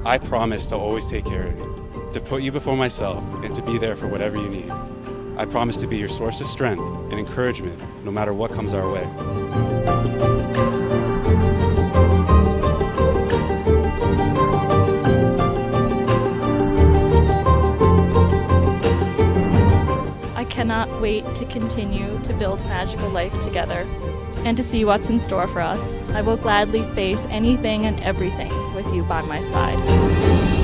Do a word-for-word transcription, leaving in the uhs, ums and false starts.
I promise to always take care of you, to put you before myself, and to be there for whatever you need. I promise to be your source of strength and encouragement no matter what comes our way. I cannot wait to continue to build magical life together and to see what's in store for us. I will gladly face anything and everything with you by my side.